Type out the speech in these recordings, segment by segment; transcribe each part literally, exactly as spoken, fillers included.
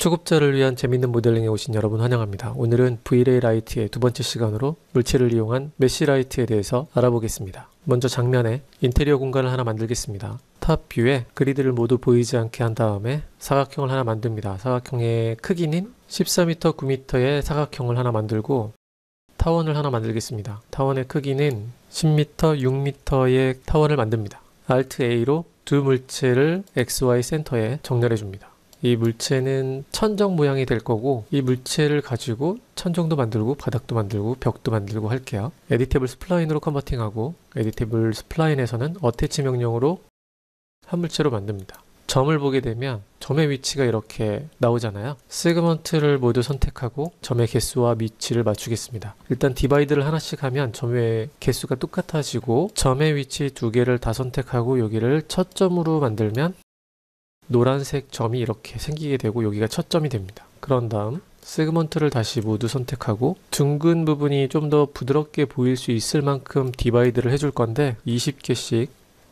초급자를 위한 재밌는 모델링에 오신 여러분 환영합니다. 오늘은 브이레이 라이트의 두 번째 시간으로 물체를 이용한 메쉬 라이트에 대해서 알아보겠습니다. 먼저 장면에 인테리어 공간을 하나 만들겠습니다. 탑 뷰에 그리드를 모두 보이지 않게 한 다음에 사각형을 하나 만듭니다. 사각형의 크기는 십사 미터, 구 미터의 사각형을 하나 만들고 타원을 하나 만들겠습니다. 타원의 크기는 십 미터, 육 미터의 타원을 만듭니다. 알트 에이로 두 물체를 엑스 와이 센터에 정렬해 줍니다. 이 물체는 천정 모양이 될 거고, 이 물체를 가지고 천정도 만들고 바닥도 만들고 벽도 만들고 할게요. 에디테이블 스플라인으로 컨버팅하고, 에디테이블 스플라인에서는 어태치 명령으로 한 물체로 만듭니다. 점을 보게 되면 점의 위치가 이렇게 나오잖아요. 세그먼트를 모두 선택하고 점의 개수와 위치를 맞추겠습니다. 일단 디바이드를 하나씩 하면 점의 개수가 똑같아지고, 점의 위치 두 개를 다 선택하고 여기를 첫 점으로 만들면 노란색 점이 이렇게 생기게 되고 여기가 첫 점이 됩니다. 그런 다음 세그먼트를 다시 모두 선택하고 둥근 부분이 좀 더 부드럽게 보일 수 있을 만큼 디바이드를 해줄 건데 이십 개씩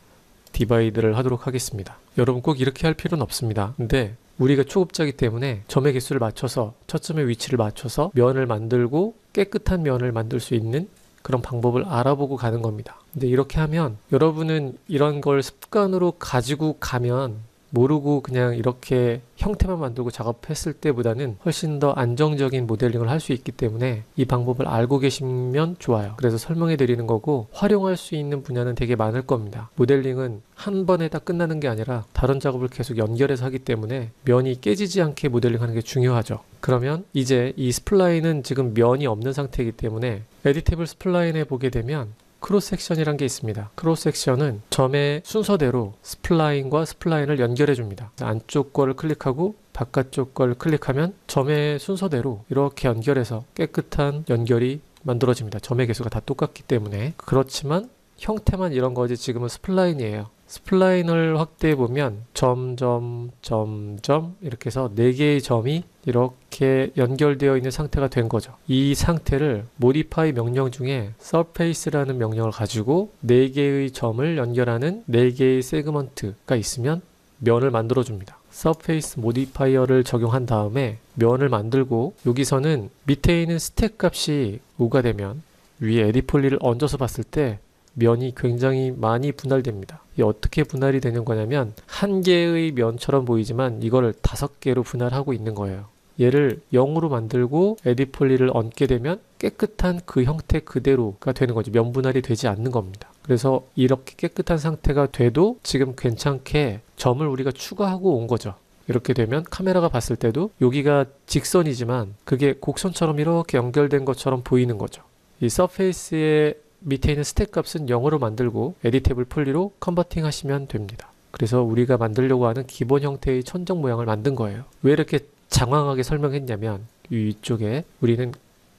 디바이드를 하도록 하겠습니다. 여러분 꼭 이렇게 할 필요는 없습니다. 근데 우리가 초급자이기 때문에 점의 개수를 맞춰서 첫 점의 위치를 맞춰서 면을 만들고 깨끗한 면을 만들 수 있는 그런 방법을 알아보고 가는 겁니다. 근데 이렇게 하면 여러분은 이런 걸 습관으로 가지고 가면 모르고 그냥 이렇게 형태만 만들고 작업했을 때보다는 훨씬 더 안정적인 모델링을 할 수 있기 때문에 이 방법을 알고 계시면 좋아요. 그래서 설명해 드리는 거고, 활용할 수 있는 분야는 되게 많을 겁니다. 모델링은 한 번에 다 끝나는 게 아니라 다른 작업을 계속 연결해서 하기 때문에 면이 깨지지 않게 모델링 하는 게 중요하죠. 그러면 이제 이 스플라인은 지금 면이 없는 상태이기 때문에 에디테이블 스플라인에 보게 되면 크로스 섹션이란 게 있습니다. 크로스 섹션은 점의 순서대로 스플라인과 스플라인을 연결해 줍니다. 안쪽 거를 클릭하고 바깥쪽 걸 클릭하면 점의 순서대로 이렇게 연결해서 깨끗한 연결이 만들어집니다. 점의 개수가 다 똑같기 때문에. 그렇지만 형태만 이런 거지 지금은 스플라인이에요. 스플라인을 확대해 보면 점, 점, 점, 점 이렇게 해서 네 개의 점이 이렇게 연결되어 있는 상태가 된 거죠. 이 상태를 modify 명령 중에 surface라는 명령을 가지고 네 개의 점을 연결하는 네 개의 세그먼트가 있으면 면을 만들어 줍니다. surface modifier를 적용한 다음에 면을 만들고, 여기서는 밑에 있는 스택 값이 오가 되면 위에 에디폴리를 얹어서 봤을 때 면이 굉장히 많이 분할됩니다. 이게 어떻게 분할이 되는 거냐면 한 개의 면처럼 보이지만 이거를 다섯 개로 분할하고 있는 거예요. 얘를 영으로 만들고 에디폴리를 얹게 되면 깨끗한 그 형태 그대로가 되는 거죠. 면 분할이 되지 않는 겁니다. 그래서 이렇게 깨끗한 상태가 돼도 지금 괜찮게 점을 우리가 추가하고 온 거죠. 이렇게 되면 카메라가 봤을 때도 여기가 직선이지만 그게 곡선처럼 이렇게 연결된 것처럼 보이는 거죠. 이 서페이스의 밑에 있는 스택 값은 영으로 만들고 에디테이블 폴리로 컨버팅 하시면 됩니다. 그래서 우리가 만들려고 하는 기본 형태의 천정 모양을 만든 거예요. 왜 이렇게 장황하게 설명했냐면 위쪽에 우리는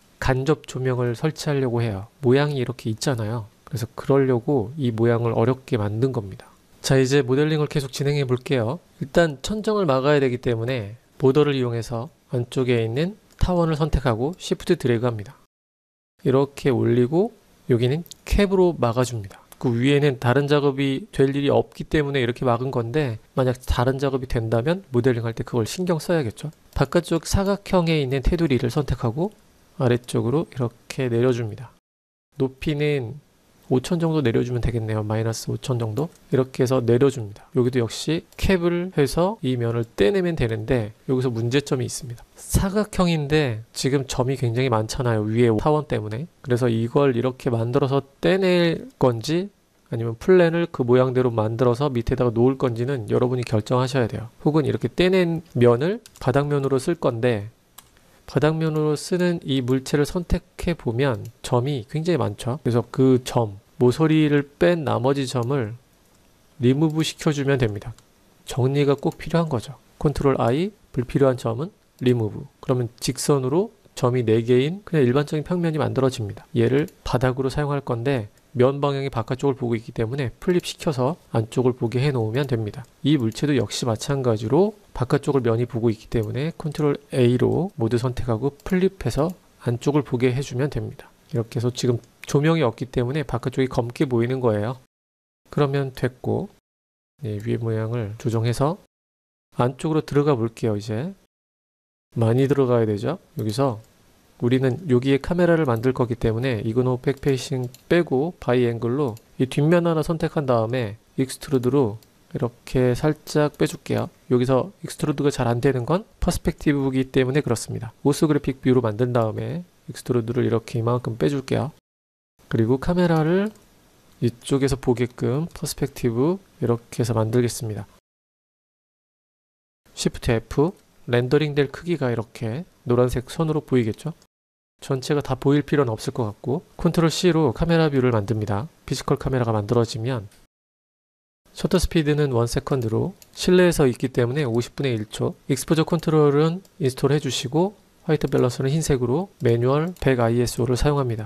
간접 조명을 설치하려고 해요. 모양이 이렇게 있잖아요. 그래서 그러려고 이 모양을 어렵게 만든 겁니다. 자, 이제 모델링을 계속 진행해 볼게요. 일단 천정을 막아야 되기 때문에 보더를 이용해서 안쪽에 있는 타원을 선택하고 시프트 드래그 합니다. 이렇게 올리고 여기는 캡으로 막아줍니다. 그 위에는 다른 작업이 될 일이 없기 때문에 이렇게 막은 건데, 만약 다른 작업이 된다면 모델링 할 때 그걸 신경 써야겠죠. 바깥쪽 사각형에 있는 테두리를 선택하고 아래쪽으로 이렇게 내려줍니다. 높이는 오천 정도 내려주면 되겠네요. 마이너스 오천 정도 이렇게 해서 내려줍니다. 여기도 역시 캡을 해서 이 면을 떼내면 되는데 여기서 문제점이 있습니다. 사각형인데 지금 점이 굉장히 많잖아요. 위에 타원 때문에. 그래서 이걸 이렇게 만들어서 떼낼 건지 아니면 플랜을 그 모양대로 만들어서 밑에다가 놓을 건지는 여러분이 결정하셔야 돼요. 혹은 이렇게 떼낸 면을 바닥면으로 쓸 건데, 바닥면으로 쓰는 이 물체를 선택해 보면 점이 굉장히 많죠. 그래서 그 점, 모서리를 뺀 나머지 점을 리무브 시켜주면 됩니다. 정리가 꼭 필요한 거죠. 컨트롤 아이, 불필요한 점은 리무브. 그러면 직선으로 점이 네 개인 그냥 일반적인 평면이 만들어집니다. 얘를 바닥으로 사용할 건데 면 방향이 바깥쪽을 보고 있기 때문에 플립 시켜서 안쪽을 보게 해 놓으면 됩니다. 이 물체도 역시 마찬가지로 바깥쪽을 면이 보고 있기 때문에 컨트롤 에이로 모두 선택하고 플립해서 안쪽을 보게 해주면 됩니다. 이렇게 해서 지금 조명이 없기 때문에 바깥쪽이 검게 보이는 거예요. 그러면 됐고, 네, 위에 모양을 조정해서 안쪽으로 들어가 볼게요. 이제 많이 들어가야 되죠. 여기서 우리는 여기에 카메라를 만들 거기 때문에 이그노 백페이싱 빼고 바이 앵글로 이 뒷면 하나 선택한 다음에 익스트루드로 이렇게 살짝 빼줄게요. 여기서 익스트루드가 잘 안 되는 건 퍼스펙티브이기 때문에 그렇습니다. 오스그래픽 뷰로 만든 다음에 익스트루드를 이렇게 이만큼 빼줄게요. 그리고 카메라를 이쪽에서 보게끔 퍼스펙티브 이렇게 해서 만들겠습니다. 쉬프트 에프, 렌더링 될 크기가 이렇게 노란색 선으로 보이겠죠? 전체가 다 보일 필요는 없을 것 같고 컨트롤 C로 카메라 뷰를 만듭니다. 피지컬 카메라가 만들어지면 셔터 스피드는 일 세컨드로 실내에서 있기 때문에 오십분의 일 초, 익스포저 컨트롤은 인스톨 해주시고 화이트 밸런스는 흰색으로 매뉴얼 백 아이에스오를 사용합니다.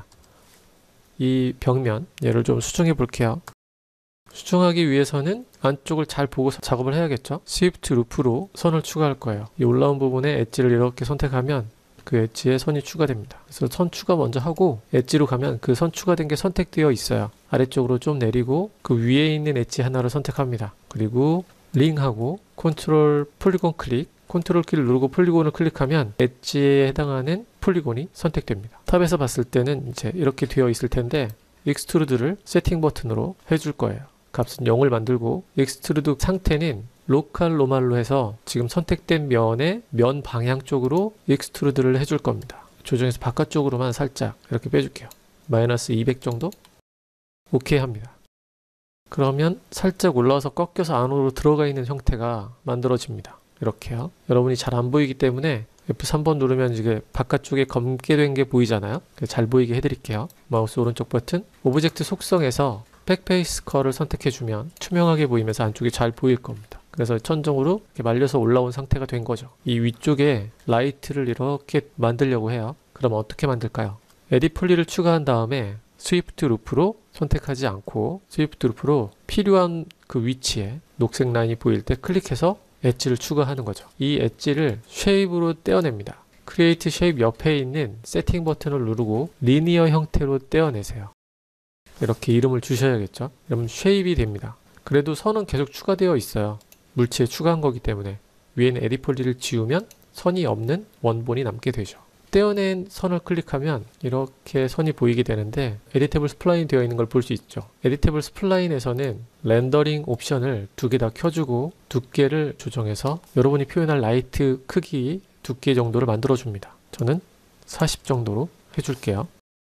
이 벽면 얘를 좀 수정해 볼게요. 수정하기 위해서는 안쪽을 잘 보고 작업을 해야겠죠. 스위프트 루프로 선을 추가할 거예요. 이 올라온 부분에 엣지를 이렇게 선택하면 그 엣지에 선이 추가됩니다. 그래서 선 추가 먼저 하고 엣지로 가면 그 선 추가된 게 선택되어 있어요. 아래쪽으로 좀 내리고 그 위에 있는 엣지 하나를 선택합니다. 그리고 링하고 컨트롤 폴리곤 클릭, 컨트롤 키를 누르고 폴리곤을 클릭하면 엣지에 해당하는 폴리곤이 선택됩니다. 탑에서 봤을 때는 이제 이렇게 되어 있을 텐데 익스트루드를 세팅 버튼으로 해줄 거예요. 값은 영을 만들고 익스트루드 상태는 로컬 로말로 해서 지금 선택된 면의 면 방향 쪽으로 익스트루드를 해줄 겁니다. 조정해서 바깥쪽으로만 살짝 이렇게 빼줄게요. 마이너스 이백 정도? 오케이 합니다. 그러면 살짝 올라와서 꺾여서 안으로 들어가 있는 형태가 만들어집니다. 이렇게요. 여러분이 잘 안 보이기 때문에 에프 삼 번 누르면 이게 바깥쪽에 검게 된 게 보이잖아요. 잘 보이게 해드릴게요. 마우스 오른쪽 버튼, 오브젝트 속성에서 백페이스 컬을 선택해주면 투명하게 보이면서 안쪽이 잘 보일 겁니다. 그래서 천정으로 이렇게 말려서 올라온 상태가 된 거죠. 이 위쪽에 라이트를 이렇게 만들려고 해요. 그럼 어떻게 만들까요? 에딧 폴리를 추가한 다음에 스위프트 루프로 선택하지 않고 스위프트 루프로 필요한 그 위치에 녹색 라인이 보일 때 클릭해서 엣지를 추가하는 거죠. 이 엣지를 쉐입으로 떼어냅니다. 크리에이트 쉐입 옆에 있는 세팅 버튼을 누르고 리니어 형태로 떼어내세요. 이렇게 이름을 주셔야겠죠. 그러면 쉐입이 됩니다. 그래도 선은 계속 추가되어 있어요. 물체에 추가한 거기 때문에 위에는 에딧 폴리를 지우면 선이 없는 원본이 남게 되죠. 떼어낸 선을 클릭하면 이렇게 선이 보이게 되는데 에디테이블 스플라인 되어 있는 걸 볼 수 있죠. 에디테이블 스플라인에서는 렌더링 옵션을 두 개 다 켜주고 두께를 조정해서 여러분이 표현할 라이트 크기 두께 정도를 만들어 줍니다. 저는 사십 정도로 해줄게요.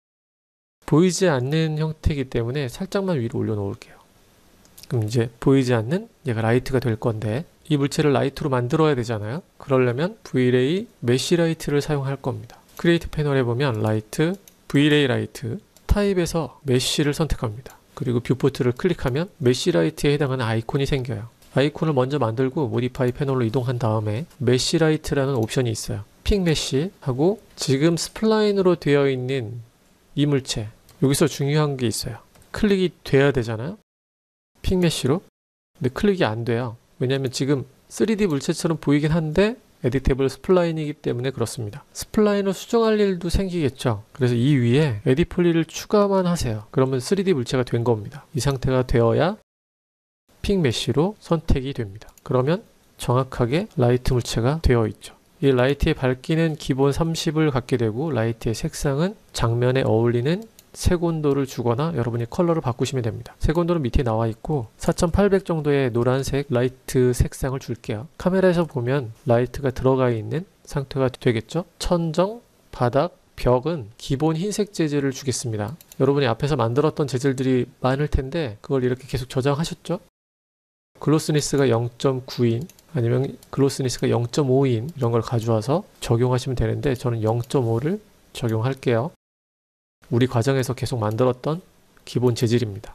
보이지 않는 형태이기 때문에 살짝만 위로 올려놓을게요. 그럼 이제 보이지 않는 얘가 라이트가 될 건데 이 물체를 라이트로 만들어야 되잖아요. 그러려면 브이레이 메쉬 라이트를 사용할 겁니다. 크리에이트 패널에 보면 라이트, 브이레이 라이트, 타입에서 메쉬를 선택합니다. 그리고 뷰포트를 클릭하면 메쉬 라이트에 해당하는 아이콘이 생겨요. 아이콘을 먼저 만들고 모디파이 패널로 이동한 다음에 메쉬 라이트라는 옵션이 있어요. 픽 메쉬 하고 지금 스플라인으로 되어 있는 이 물체, 여기서 중요한 게 있어요. 클릭이 돼야 되잖아요. 픽 메쉬로. 근데 클릭이 안 돼요. 왜냐면 지금 쓰리디 물체처럼 보이긴 한데 에디테이블 스플라인이기 때문에 그렇습니다. 스플라인을 수정할 일도 생기겠죠. 그래서 이 위에 에딧 폴리를 추가만 하세요. 그러면 쓰리디 물체가 된 겁니다. 이 상태가 되어야 픽 메쉬로 선택이 됩니다. 그러면 정확하게 라이트 물체가 되어 있죠. 이 라이트의 밝기는 기본 삼십을 갖게 되고 라이트의 색상은 장면에 어울리는 색온도를 주거나 여러분이 컬러를 바꾸시면 됩니다. 색온도는 밑에 나와 있고 사천팔백 정도의 노란색 라이트 색상을 줄게요. 카메라에서 보면 라이트가 들어가 있는 상태가 되겠죠. 천정, 바닥, 벽은 기본 흰색 재질을 주겠습니다. 여러분이 앞에서 만들었던 재질들이 많을 텐데 그걸 이렇게 계속 저장하셨죠. 글로스니스가 영 점 구인 아니면 글로스니스가 영 점 오인 이런 걸 가져와서 적용하시면 되는데 저는 영 점 오를 적용할게요. 우리 과정에서 계속 만들었던 기본 재질입니다.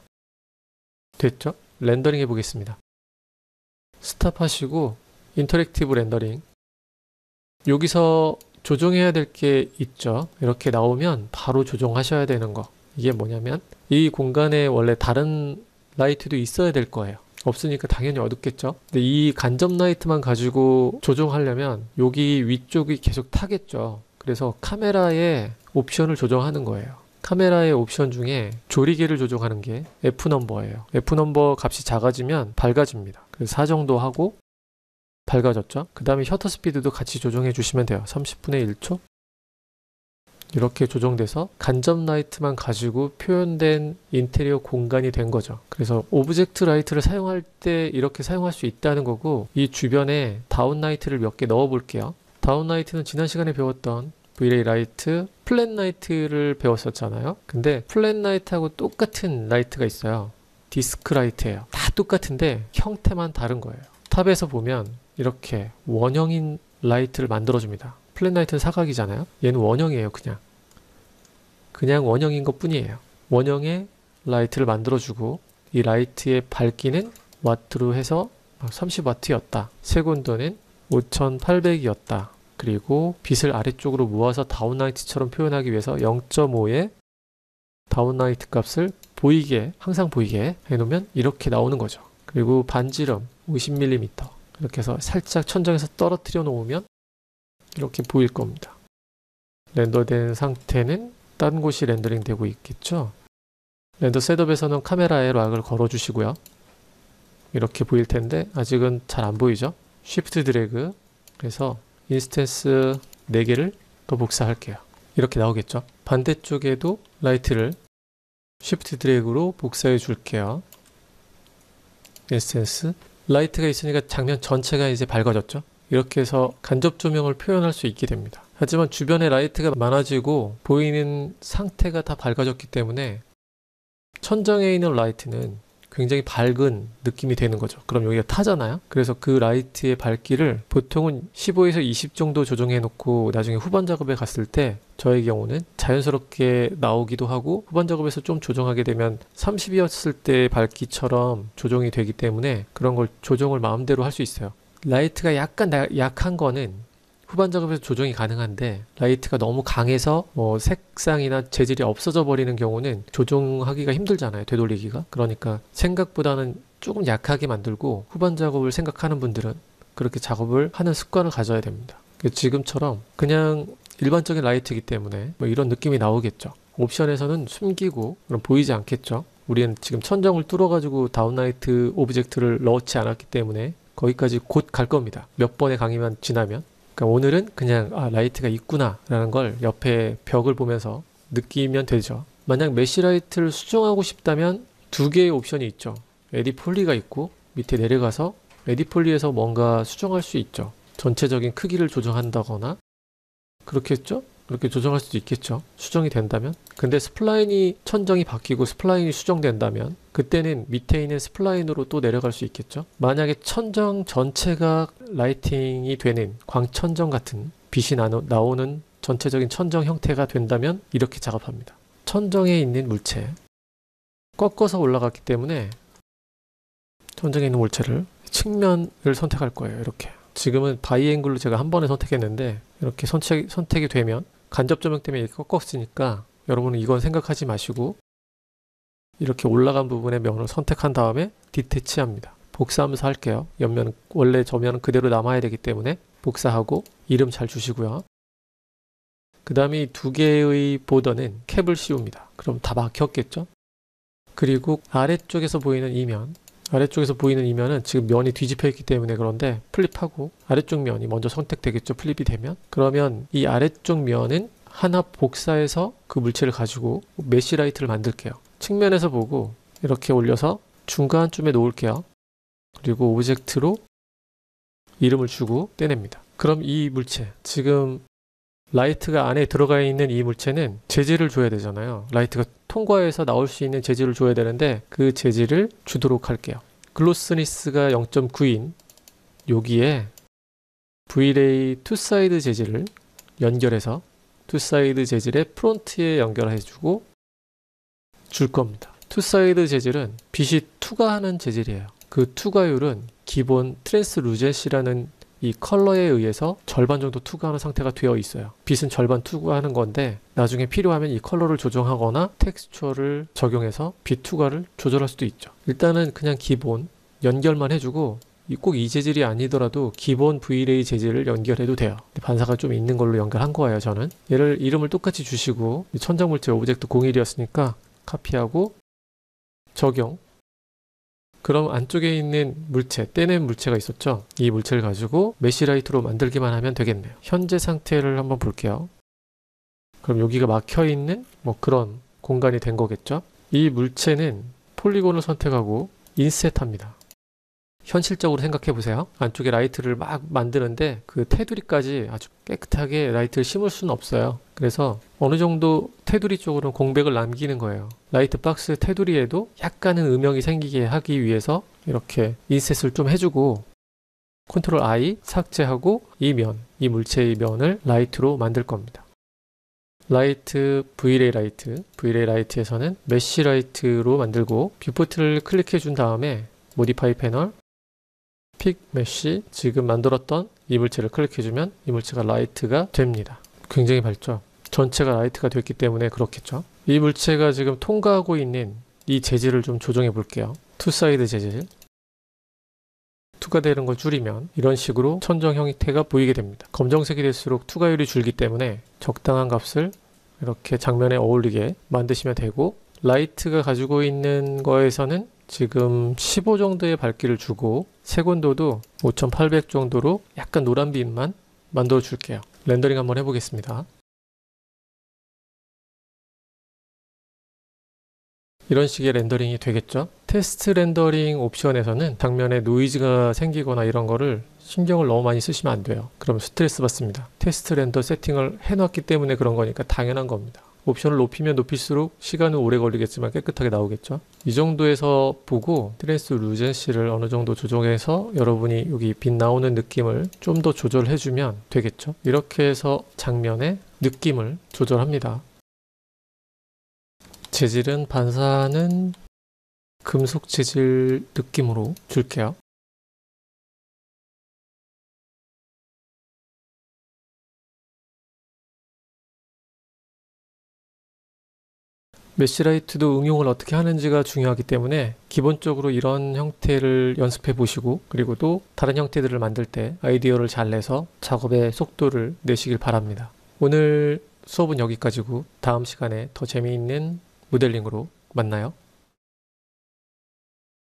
됐죠? 렌더링 해보겠습니다. 스탑하시고 인터랙티브 렌더링. 여기서 조정해야 될 게 있죠. 이렇게 나오면 바로 조정하셔야 되는 거. 이게 뭐냐면 이 공간에 원래 다른 라이트도 있어야 될 거예요. 없으니까 당연히 어둡겠죠. 근데 이 간접 라이트만 가지고 조정하려면 여기 위쪽이 계속 타겠죠. 그래서 카메라의 옵션을 조정하는 거예요. 카메라의 옵션 중에 조리개를 조정하는 게 에프 넘버예요. 에프 넘버 값이 작아지면 밝아집니다. 그래서 사 정도 하고 밝아졌죠. 그 다음에 셔터 스피드도 같이 조정해 주시면 돼요. 삼십분의 일 초 이렇게 조정돼서 간접 라이트만 가지고 표현된 인테리어 공간이 된 거죠. 그래서 오브젝트 라이트를 사용할 때 이렇게 사용할 수 있다는 거고, 이 주변에 다운 라이트를 몇 개 넣어 볼게요. 다운 라이트는 지난 시간에 배웠던 브이레이 라이트, 플랫 라이트를 배웠었잖아요. 근데 플랫 라이트하고 똑같은 라이트가 있어요. 디스크 라이트예요. 다 똑같은데 형태만 다른 거예요. 탑에서 보면 이렇게 원형인 라이트를 만들어줍니다. 플랫 라이트는 사각이잖아요. 얘는 원형이에요. 그냥 그냥 원형인 것 뿐이에요. 원형의 라이트를 만들어주고, 이 라이트의 밝기는 와트로 해서 삼십 와트였다. 색온도는 오천팔백이었다. 그리고 빛을 아래쪽으로 모아서 다운라이트처럼 표현하기 위해서 영 점 오의 다운라이트 값을 보이게, 항상 보이게 해놓으면 이렇게 나오는 거죠. 그리고 반지름 오십 밀리미터 이렇게 해서 살짝 천정에서 떨어뜨려 놓으면 이렇게 보일 겁니다. 렌더된 상태는 딴 곳이 렌더링 되고 있겠죠. 렌더 셋업에서는 카메라에 락을 걸어 주시고요. 이렇게 보일 텐데 아직은 잘 안 보이죠. 쉬프트 드래그, 그래서 인스턴스 네 개를 더 복사할게요. 이렇게 나오겠죠. 반대쪽에도 라이트를 쉬프트 드래그로 복사해 줄게요. 인스턴스 라이트가 있으니까 장면 전체가 이제 밝아졌죠. 이렇게 해서 간접 조명을 표현할 수 있게 됩니다. 하지만 주변에 라이트가 많아지고 보이는 상태가 다 밝아졌기 때문에 천정에 있는 라이트는 굉장히 밝은 느낌이 되는 거죠. 그럼 여기가 타잖아요. 그래서 그 라이트의 밝기를 보통은 십오에서 이십 정도 조정해 놓고 나중에 후반 작업에 갔을 때, 저의 경우는 자연스럽게 나오기도 하고 후반 작업에서 좀 조정하게 되면 삼십이었을 때 밝기처럼 조정이 되기 때문에 그런 걸 조정을 마음대로 할 수 있어요. 라이트가 약간 나, 약한 거는 후반 작업에서 조정이 가능한데, 라이트가 너무 강해서 뭐 색상이나 재질이 없어져 버리는 경우는 조정하기가 힘들잖아요. 되돌리기가. 그러니까 생각보다는 조금 약하게 만들고 후반 작업을 생각하는 분들은 그렇게 작업을 하는 습관을 가져야 됩니다. 지금처럼 그냥 일반적인 라이트이기 때문에 뭐 이런 느낌이 나오겠죠. 옵션에서는 숨기고 그럼 보이지 않겠죠. 우리는 지금 천정을 뚫어가지고 다운라이트 오브젝트를 넣지 않았기 때문에 거기까지 곧 갈 겁니다. 몇 번의 강의만 지나면. 그러니까 오늘은 그냥 아 라이트가 있구나 라는 걸 옆에 벽을 보면서 느끼면 되죠. 만약 메쉬 라이트를 수정하고 싶다면 두 개의 옵션이 있죠. 에디 폴리가 있고 밑에 내려가서 에디 폴리에서 뭔가 수정할 수 있죠. 전체적인 크기를 조정한다거나 그렇겠죠? 그렇게 조정할 수도 있겠죠. 수정이 된다면. 근데 스플라인이 천정이 바뀌고 스플라인이 수정된다면 그때는 밑에 있는 스플라인으로 또 내려갈 수 있겠죠. 만약에 천정 전체가 라이팅이 되는 광천정 같은 빛이 나오는 전체적인 천정 형태가 된다면 이렇게 작업합니다. 천정에 있는 물체 꺾어서 올라갔기 때문에 천정에 있는 물체를 측면을 선택할 거예요. 이렇게. 지금은 바이앵글로 제가 한 번에 선택했는데 이렇게 선택, 선택이 되면 간접 조명 때문에 이렇게 꺾었으니까 여러분은 이건 생각하지 마시고 이렇게 올라간 부분의 면을 선택한 다음에 디태치합니다. 복사하면서 할게요. 옆면 원래 저 면은 그대로 남아야 되기 때문에 복사하고 이름 잘 주시고요. 그 다음에 이 두 개의 보더는 캡을 씌웁니다. 그럼 다 막혔겠죠? 그리고 아래쪽에서 보이는 이 면, 아래쪽에서 보이는 이 면은 지금 면이 뒤집혀 있기 때문에 그런데 플립하고 아래쪽 면이 먼저 선택되겠죠. 플립이 되면. 그러면 이 아래쪽 면은 하나 복사해서 그 물체를 가지고 메쉬 라이트를 만들게요. 측면에서 보고 이렇게 올려서 중간쯤에 놓을게요. 그리고 오브젝트로 이름을 주고 떼냅니다. 그럼 이 물체, 지금 라이트가 안에 들어가 있는 이 물체는 재질을 줘야 되잖아요. 라이트가 통과해서 나올 수 있는 재질을 줘야 되는데 그 재질을 주도록 할게요. 글로스니스가 영 점 구인 여기에 브이레이 투사이드 재질을 연결해서 투사이드 재질의 프론트에 연결해주고 줄 겁니다. 투사이드 재질은 빛이 투과하는 재질이에요. 그 투과율은 기본 트랜스루젠시라는 이 컬러에 의해서 절반 정도 투과하는 상태가 되어 있어요. 빛은 절반 투과하는 건데 나중에 필요하면 이 컬러를 조정하거나 텍스처를 적용해서 빛 투과를 조절할 수도 있죠. 일단은 그냥 기본 연결만 해주고 꼭 이 재질이 아니더라도 기본 브이레이 재질을 연결해도 돼요. 반사가 좀 있는 걸로 연결한 거예요. 저는 얘를 이름을 똑같이 주시고 천정물체 오브젝트 공일이었으니까 카피하고 적용 그럼 안쪽에 있는 물체, 떼낸 물체가 있었죠? 이 물체를 가지고 메쉬라이트로 만들기만 하면 되겠네요. 현재 상태를 한번 볼게요. 그럼 여기가 막혀있는 뭐 그런 공간이 된 거겠죠? 이 물체는 폴리곤을 선택하고 인셋합니다. 현실적으로 생각해 보세요. 안쪽에 라이트를 막 만드는데 그 테두리까지 아주 깨끗하게 라이트를 심을 수는 없어요. 그래서 어느 정도 테두리 쪽으로는 공백을 남기는 거예요. 라이트 박스 테두리에도 약간은 음영이 생기게 하기 위해서 이렇게 인셋을 좀 해주고 컨트롤 아이 삭제하고 이 면, 이 물체의 면을 라이트로 만들 겁니다. 라이트, 브이레이 라이트, 브이레이 라이트에서는 메쉬 라이트로 만들고 뷰포트를 클릭해 준 다음에 모디파이 패널, 픽 메쉬, 지금 만들었던 이 물체를 클릭해주면 이 물체가 라이트가 됩니다. 굉장히 밝죠? 전체가 라이트가 됐기 때문에 그렇겠죠? 이 물체가 지금 통과하고 있는 이 재질을 좀 조정해 볼게요. 투 사이드 재질. 투과되는 걸 줄이면 이런 식으로 천정 형태가 보이게 됩니다. 검정색이 될수록 투과율이 줄기 때문에 적당한 값을 이렇게 장면에 어울리게 만드시면 되고, 라이트가 가지고 있는 거에서는 지금 십오 정도의 밝기를 주고 색온도도 오천팔백 정도로 약간 노란빛만 만들어 줄게요. 렌더링 한번 해보겠습니다. 이런 식의 렌더링이 되겠죠? 테스트 렌더링 옵션에서는 장면에 노이즈가 생기거나 이런 거를 신경을 너무 많이 쓰시면 안 돼요. 그럼 스트레스 받습니다. 테스트 렌더 세팅을 해놨기 때문에 그런 거니까 당연한 겁니다. 옵션을 높이면 높일수록 시간은 오래 걸리겠지만 깨끗하게 나오겠죠. 이 정도에서 보고 트랜스루젠시를 어느 정도 조정해서 여러분이 여기 빛 나오는 느낌을 좀 더 조절해주면 되겠죠. 이렇게 해서 장면의 느낌을 조절합니다. 재질은 반사는 금속 재질 느낌으로 줄게요. 메쉬라이트도 응용을 어떻게 하는지가 중요하기 때문에 기본적으로 이런 형태를 연습해 보시고, 그리고 또 다른 형태들을 만들 때 아이디어를 잘 내서 작업의 속도를 내시길 바랍니다. 오늘 수업은 여기까지고 다음 시간에 더 재미있는 모델링으로 만나요.